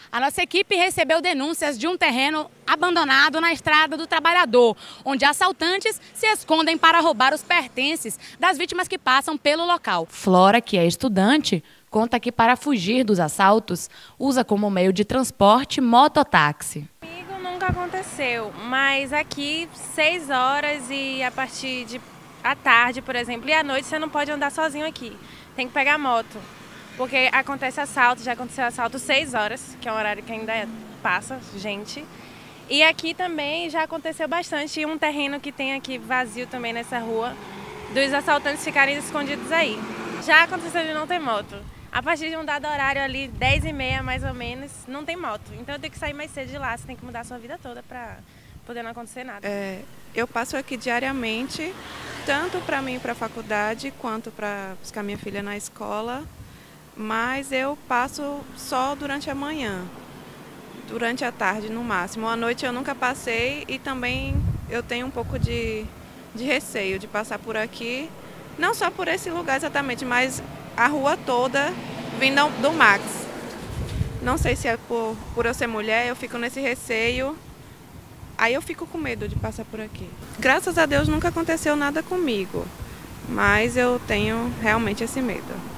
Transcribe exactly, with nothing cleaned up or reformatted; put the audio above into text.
A nossa equipe recebeu denúncias de um terreno abandonado na Estrada do Trabalhador, onde assaltantes se escondem para roubar os pertences das vítimas que passam pelo local. Flora, que é estudante, conta que para fugir dos assaltos, usa como meio de transporte mototáxi. Comigo nunca aconteceu, mas aqui seis horas e a partir de à tarde, por exemplo, e à noite você não pode andar sozinho aqui, tem que pegar moto. Porque acontece assalto, já aconteceu assalto seis horas, que é um horário que ainda passa gente. E aqui também já aconteceu bastante, um terreno que tem aqui vazio também nessa rua, dos assaltantes ficarem escondidos aí. Já aconteceu de não ter moto. A partir de um dado horário ali, dez e meia mais ou menos, não tem moto. Então eu tenho que sair mais cedo de lá, você tem que mudar a sua vida toda para poder não acontecer nada. É, eu passo aqui diariamente, tanto para mim ir para a faculdade, quanto para buscar minha filha na escola. Mas eu passo só durante a manhã, durante a tarde no máximo. À noite eu nunca passei e também eu tenho um pouco de, de receio de passar por aqui, não só por esse lugar exatamente, mas a rua toda vindo do Max. Não sei se é por, por eu ser mulher, eu fico nesse receio, aí eu fico com medo de passar por aqui. Graças a Deus nunca aconteceu nada comigo, mas eu tenho realmente esse medo.